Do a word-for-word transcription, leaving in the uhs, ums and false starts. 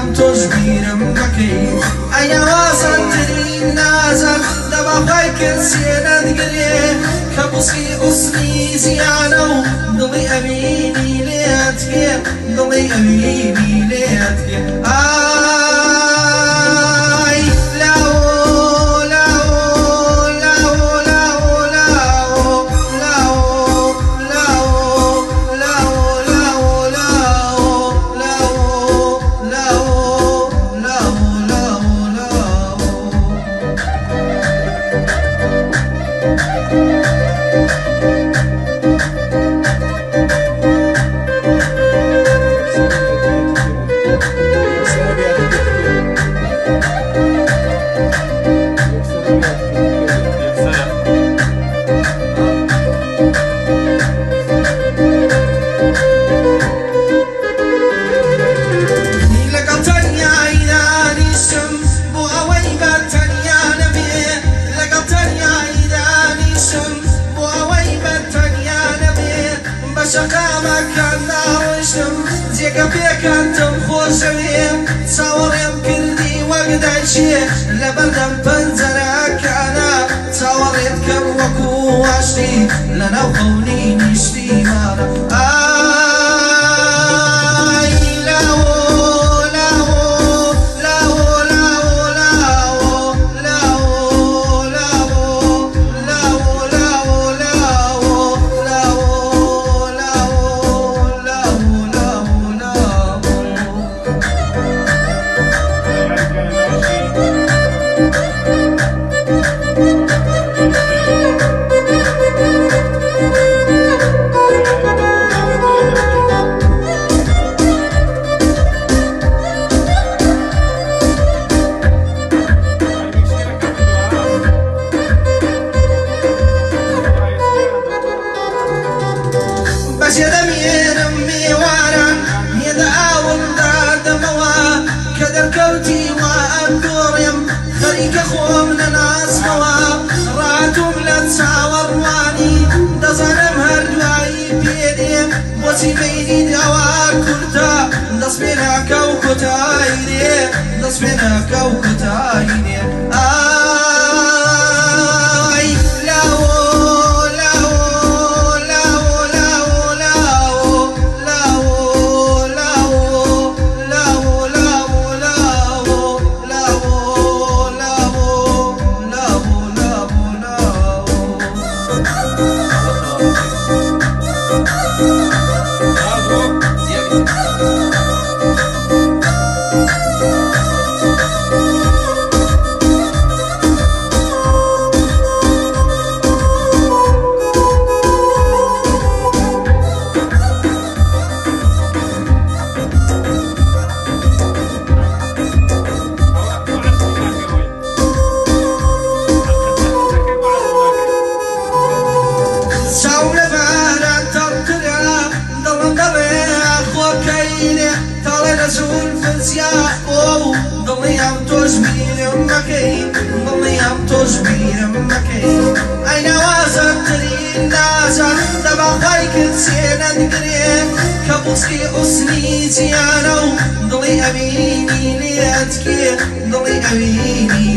دڵیام تۆش بیرم مەکەی ئەی ناوازەترین نازان دەباخوای کرد سێنەت گرێ کە بوسکی ئوسنی زیانە و دڵی ئەمینی لێت کێ دڵی ئەمینی لێت کێ ئای لاوۆ لاوۆ لاوۆ لاوۆ لاوۆ لاوۆ لاوۆ لاوۆ لاوۆ لاوۆ لاوۆ لاوۆ لاوۆ پێکانتم خۆشەوێم چاوەڕێم کردی وەک دایشێ لە بەردەم پەنجەرەکانە چاوەڕێت کەم وەکو واشتی لە ناو خەونی نیشتیمانە ئای لاوۆ لاوۆ لاوۆ لاوۆ لاوۆ لاوۆ لاوۆ لاوۆ لاوۆ لاوۆ خۆم لە ناسمەوە ڕاتوم لە چاوەڕوانی دەزانم هەردوایی پێدێم بۆچی بینی ئەوە کورتە دەست پێ ناکە و کۆتایی دێ دەست پێ ناکە و کۆتایی دێ ئای لاوۆ لاوۆ لاوۆ لاوۆ لاوۆ لاوۆ لاوۆ لاوۆ لاوۆ لاوۆ دڵیام تۆش بیرم مەکەی دڵیام تۆش بیرم مەکەی ئەی ناوازەترین نازان دەباخوای کرد سێنەت گرێ کە بوسکی ئوسنی جیانە و دڵی ئەمینی لێت کێ دڵی ئەمینی